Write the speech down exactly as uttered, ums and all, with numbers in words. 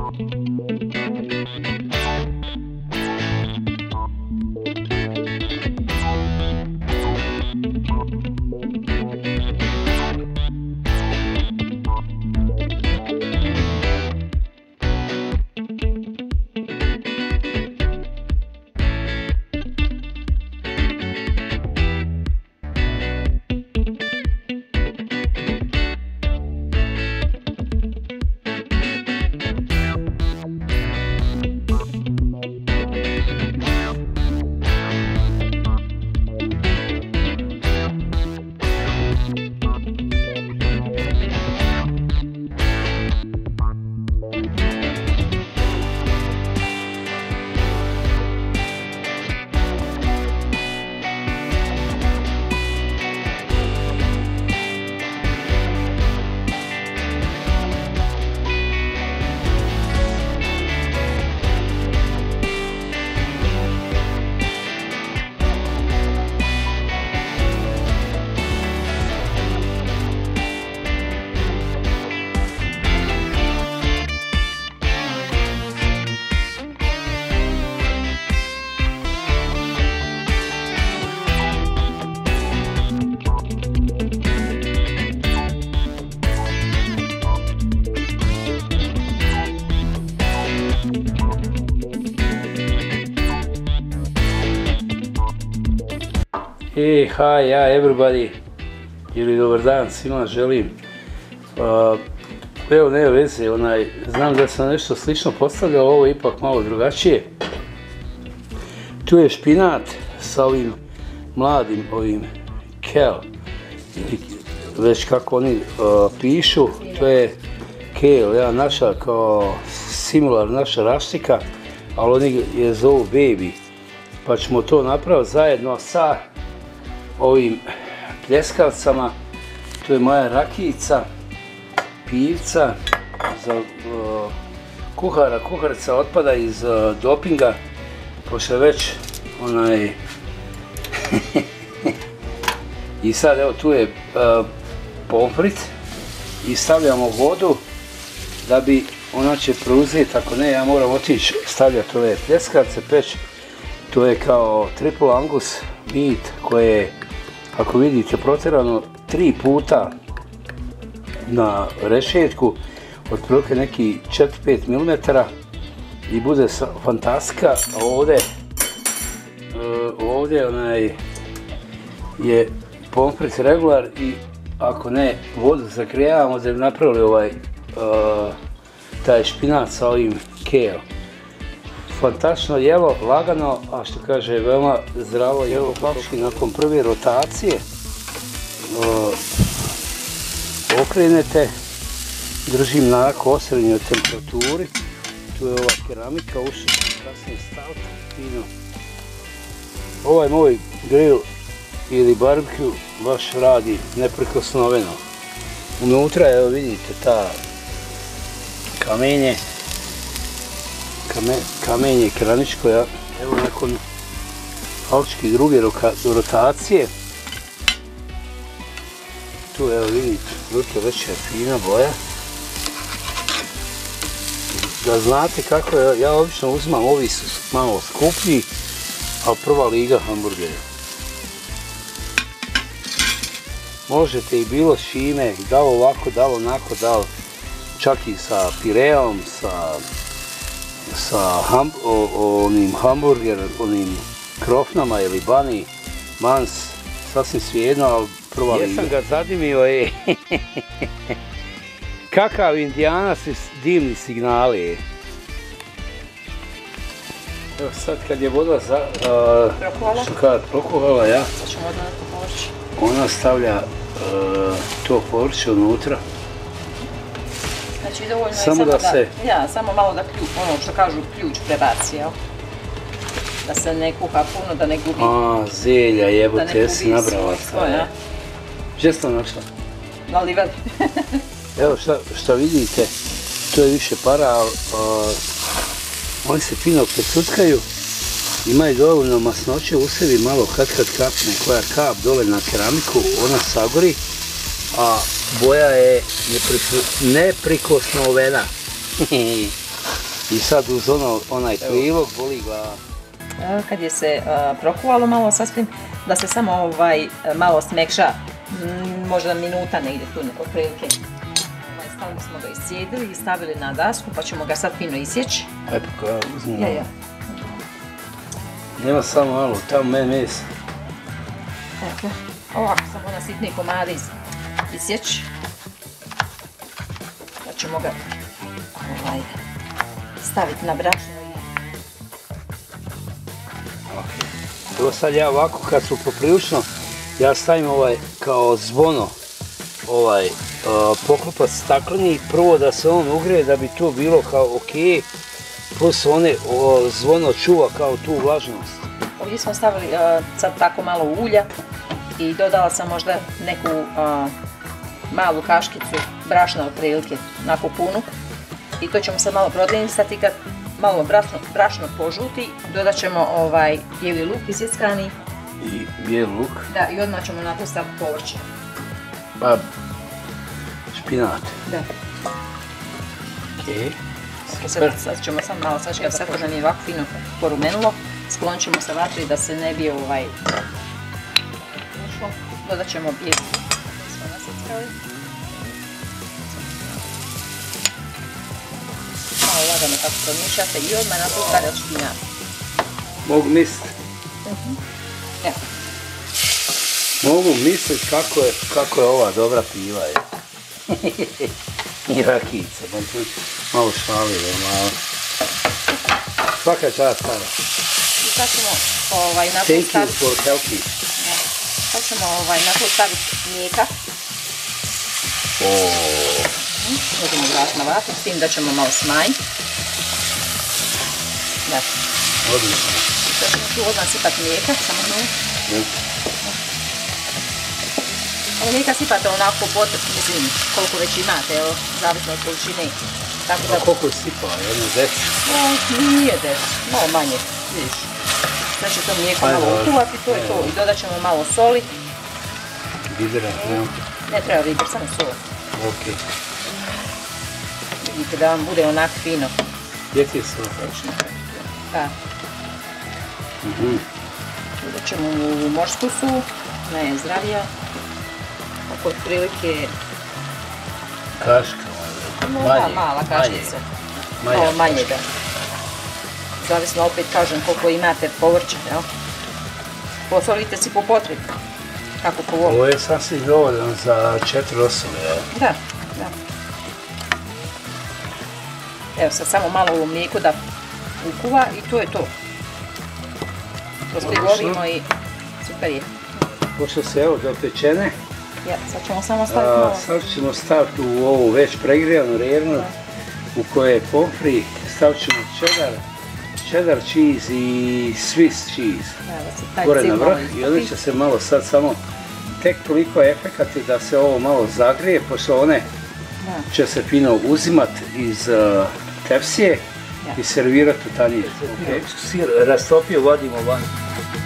Hey, hi, yeah, everybody. Ili dobar dan, svima želim. Uh, evo, nema veze, onaj, znam da sam nešto slično postavljao, ovo je ipak malo drugačije. Tu je špinat sa ovim mladim, ovim kale, već kako oni uh, pišu, to je kale, ja, naša kao similar, naša raštika, ali oni je zovu baby. Pa ćemo to napraviti zajedno sa ovim pljeskavcama. To je moja rakijica, pivca za uh, kuhara. Kuharica otpada iz uh, dopinga, pošto je već onaj... I sad evo tu je uh, pomfrit i stavljamo vodu da bi ona će preuzeti, ako ne ja moram otići stavljati ove pljeskavce, peć. To je kao triple angus meat koje je, ako vidite, protjerano tri puta na rešetku, otprilike neki četiri do pet milimetara i bude fantastika. A ovdje, ovdje onaj je pomfrit regular i ako ne vodu zagrijavamo da bi napravili ovaj taj špinat sa ovim kale. Fantastično jelo, lagano, a što kaže veoma zdravo jelo. Faktički nakon prve rotacije uh, okrenete, držim na onako osrednjoj temperaturi. Tu je ova keramika, uši kasnije staviti fino. Ovaj moj grill ili barbecue baš radi neprikosnoveno. Unutra, evo vidite, ta kamenje. Kame, kamenje keramičko, ja. Evo nakon faktički druge rotacije. Tu evo vidite, vidite već je fina boja. Da znate kako je, ja obično uzimam, ovi su malo skuplji, a prva liga hamburgera. Možete i bilo s čime, da li ovako, da li onako, da li čak i sa pireom, sa sa ham, o, o, onim hamburger, onim krofnama ili bani, mans, sasvim svejedno, ali prva liga. Jesam ga zadimio, e. Kakav Indijanac i dimni signali. Evo sad kad je voda za, uh, što kada prokuhala, ja, ona stavlja uh, to povrće unutra. Znači dovoljno je samo, samo da, da se... Ja, samo malo da ključ, ono što kažu ključ prebaci, jel? Da se ne kuha puno, da ne gubi... A, zelja, jebote, jesi nabrala. Ja. Gdje ste našla? Na livadi. Evo šta, šta vidite, to je više para, ali oni se fino precuckaju, imaju dovoljno masnoće u sebi, malo kad kad kapne koja kap dole na keramiku, ona sagori, a boja je neprikosnovena. I sad uz ono, onaj prilog boli glava. Kad je se uh, prokuvalo malo sasvim, da se samo ovaj, malo smekša, m, možda minuta negdje tu otprilike. Ovaj, stavili smo ga iscijedili i stavili na dasku, pa ćemo ga sad fino isjeći. Aj pa koja uzmem. Ja, ja. Nema samo malo, tamo me mesa. Tako, ovako samo na sitne komade isjeći. Pa ćemo ga ovaj, staviti na brašno. Evo sad ja ovako kad su poprilično, ja stavim ovaj kao zvono, ovaj uh, poklopac stakleni, prvo da se on ugreje da bi to bilo kao ok, plus one o, zvono čuva kao tu vlažnost. Ovdje smo stavili uh, sad tako malo ulja i dodala sam možda neku uh, malu kaškicu brašna otprilike, onako punu. I to ćemo sad malo prodlinisati kad malo brašno, brašno požuti, dodat ćemo ovaj bijeli luk isjeckani. I bijeli luk. Da, i odmah ćemo na to staviti povrće. Pa, špinat. Da. Okej. Sad, sad ćemo sam malo sačekati, sad kad nam je ovako fino porumenilo, sklonit ćemo sa vatri da se ne bi ovaj ušlo. Dodat ćemo bijeli luk koji smo nasjeckali. Malo lagano tako promišljate i odmah na to stavljati špinat. Mogu misliti. Uh-huh. Evo. Mogu misliti kako je, kako je ova dobra piva. Je. I rakice, malo šalije, malo. Svaka čast stara. I sad ćemo ovaj, na to Thank staviti... you for helping. Ja. Sad ćemo ovaj, na to staviti mlijeka. Oh. Možemo vratiti na vatru, s tim da ćemo malo smanjiti. Da. Odlično. Sad ćemo tu odmah sipati mlijeka, samo malo. Ja. Ovo mlijeka sipate onako pod, mislim, koliko već imate, evo, zavisno od količine. Tako da... A koliko je sipala, jedno deci? No, nije deci, malo manje, vidiš. Sad će to mlijeko malo ukuvati, to je to. I dodat ćemo malo soli. Bibera, nema? Ne treba biber, samo sol. Ok. Vidite da vam bude onak fino. Gdje ti je sol? Da. Mhm. Dodat ćemo u morsku su, ne zdravija. Oko otprilike... Kaška, No, manje. da, mala kaškica. Manje. Malo manje, da. Zavisno, opet kažem, koliko imate povrća, jel? Posolite si po potrebi. Kako po volu. Ovo je sasvim dovoljno za četiri osobe, jel? Da, da. Evo sad samo malo u mlijeku da ukuva i to je to. Rozprivolimo i super je. Pošto se evo dopečene, Ja, sad ćemo samo staviti malo. sad ćemo staviti u ovu već pregrijanu rernu u kojoj je pomfri, stavit ćemo cheddar, cheddar cheese i Swiss cheese. Da, da se taj Gore cil na malo vrh i onda istopi. će se malo sad samo tek toliko efekati da se ovo malo zagrije, pošto one Da. će se fino uzimat iz uh, tepsije Ja. i servirati u tanjir. Okay. Sir rastopio, vadimo van.